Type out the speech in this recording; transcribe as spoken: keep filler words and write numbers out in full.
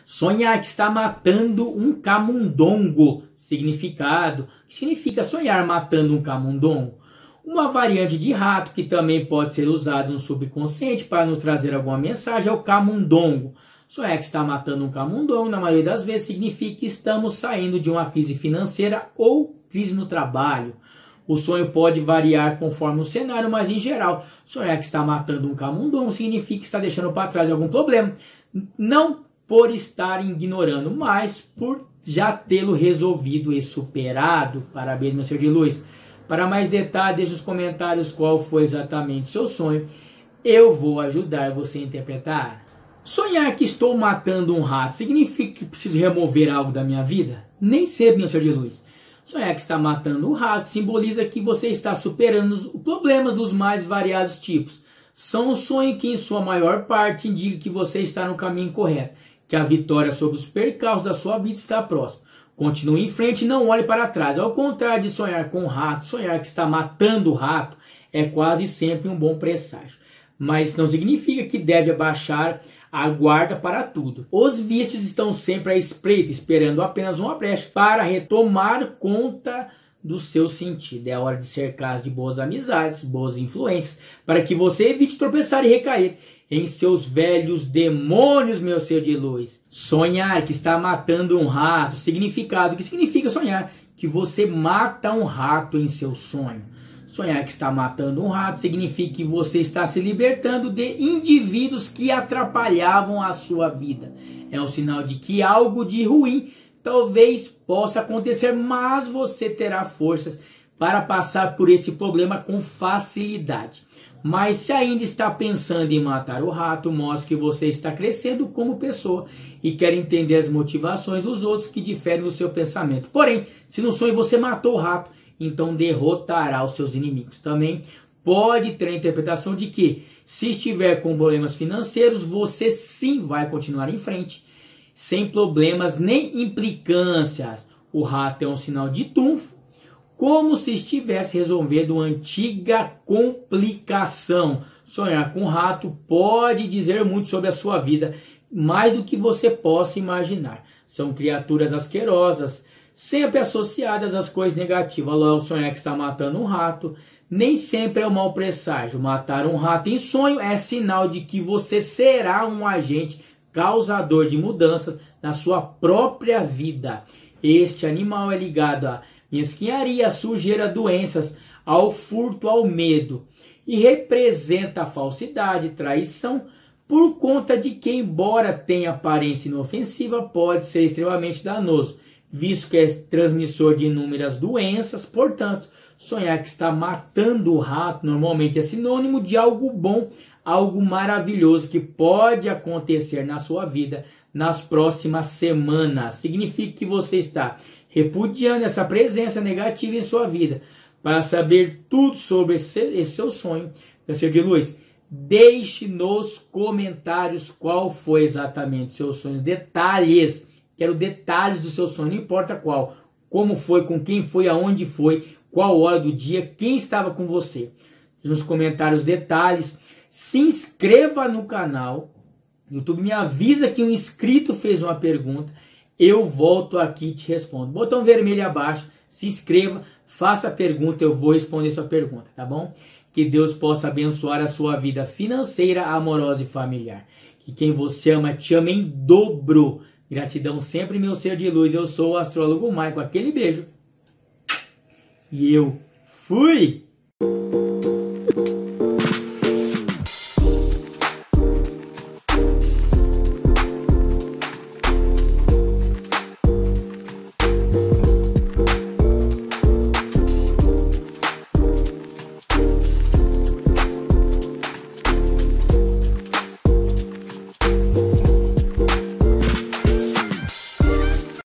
Sonhar que está matando um camundongo. Significado. O que significa sonhar matando um camundongo? Uma variante de rato que também pode ser usado no subconsciente para nos trazer alguma mensagem é o camundongo. Sonhar que está matando um camundongo, na maioria das vezes, significa que estamos saindo de uma crise financeira ou crise no trabalho. O sonho pode variar conforme o cenário, mas em geral, sonhar que está matando um camundongo significa que está deixando para trás algum problema. Não por estar ignorando, mas por já tê-lo resolvido e superado. Parabéns, meu ser de luz. Para mais detalhes, deixe nos comentários qual foi exatamente o seu sonho. Eu vou ajudar você a interpretar. Sonhar que estou matando um rato significa que preciso remover algo da minha vida? Nem sempre, meu ser de luz. Sonhar que está matando um rato simboliza que você está superando os problemas dos mais variados tipos. São um sonho que, em sua maior parte, indica que você está no caminho correto, que a vitória sobre os percalços da sua vida está próxima. Continue em frente e não olhe para trás. Ao contrário de sonhar com um rato, sonhar que está matando o rato é quase sempre um bom presságio. Mas não significa que deve abaixar a guarda para tudo. Os vícios estão sempre à espreita, esperando apenas uma brecha para retomar conta do seu sentido. É hora de cercar de boas amizades, boas influências, para que você evite tropeçar e recair em seus velhos demônios, meu ser de luz. Sonhar que está matando um rato. Significado. O que significa sonhar? Que você mata um rato em seu sonho. Sonhar que está matando um rato significa que você está se libertando de indivíduos que atrapalhavam a sua vida. É um sinal de que algo de ruim talvez possa acontecer, mas você terá forças para passar por esse problema com facilidade. Mas se ainda está pensando em matar o rato, mostre que você está crescendo como pessoa e quer entender as motivações dos outros que diferem do seu pensamento. Porém, se no sonho você matou o rato, então derrotará os seus inimigos. Também pode ter a interpretação de que, se estiver com problemas financeiros, você sim vai continuar em frente, sem problemas nem implicâncias. O rato é um sinal de trunfo, como se estivesse resolvendo uma antiga complicação. Sonhar com um rato pode dizer muito sobre a sua vida, mais do que você possa imaginar. São criaturas asquerosas, sempre associadas às coisas negativas. Logo, sonhar que está matando um rato nem sempre é um mau presságio. Matar um rato em sonho é sinal de que você será um agente causador de mudanças na sua própria vida. Este animal é ligado a mesquinharia, sujeira, doenças, ao furto, ao medo, e representa a falsidade, traição, por conta de que, embora tenha aparência inofensiva, pode ser extremamente danoso, visto que é transmissor de inúmeras doenças. Portanto, sonhar que está matando o rato normalmente é sinônimo de algo bom, algo maravilhoso que pode acontecer na sua vida nas próximas semanas. Significa que você está repudiando essa presença negativa em sua vida. Para saber tudo sobre esse, esse seu sonho, meu ser de luz, deixe nos comentários qual foi exatamente o seu sonho, detalhes. Quero detalhes do seu sonho, não importa qual. Como foi, com quem foi, aonde foi, qual hora do dia, quem estava com você. Nos comentários detalhes. Se inscreva no canal. O YouTube me avisa que um inscrito fez uma pergunta. Eu volto aqui e te respondo. Botão vermelho abaixo, se inscreva, faça a pergunta, eu vou responder sua pergunta, tá bom? Que Deus possa abençoar a sua vida financeira, amorosa e familiar. Que quem você ama te ama em dobro. Gratidão sempre, meu ser de luz. Eu sou o astrólogo Michael. Aquele beijo. E eu fui!